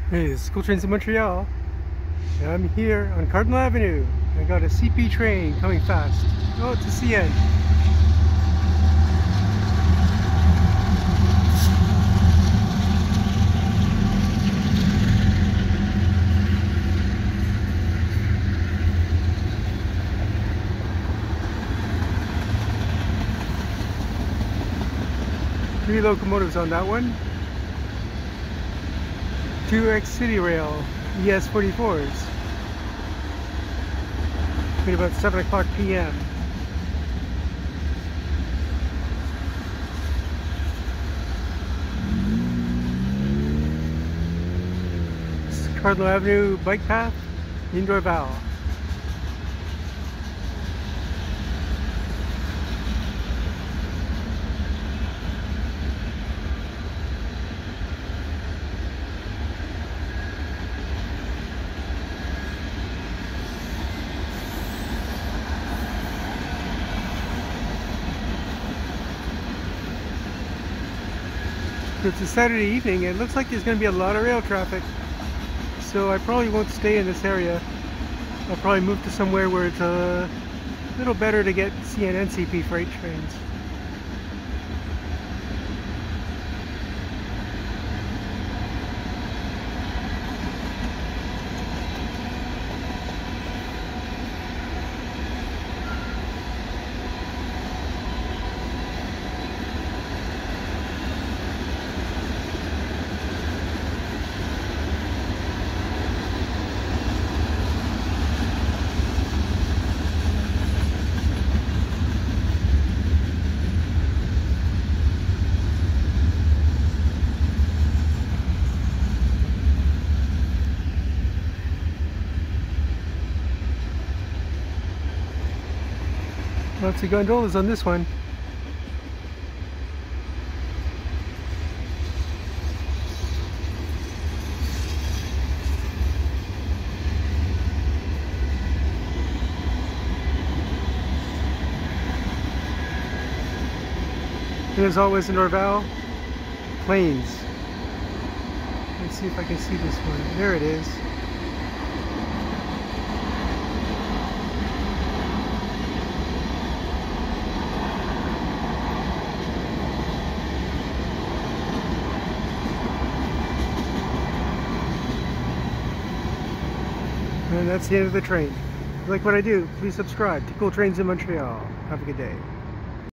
Hey, this is Cool Trains in Montreal, and I'm here on Cardinal Avenue. I got a CP train coming fast. Oh, it's a CN. Three locomotives on that one. 2X Citirail ES44s. At about 7 o'clock p.m. This is Cardinal Avenue bike path in Dorval. It's a Saturday evening and it looks like there's going to be a lot of rail traffic, so I probably won't stay in this area. I'll probably move to somewhere where it's a little better to get CN and CP freight trains. Lots of gondolas on this one. And as always in Dorval, planes. Let's see if I can see this one. There it is. And that's the end of the train. If you like what I do, please subscribe to Cool Trains in Montreal. Have a good day.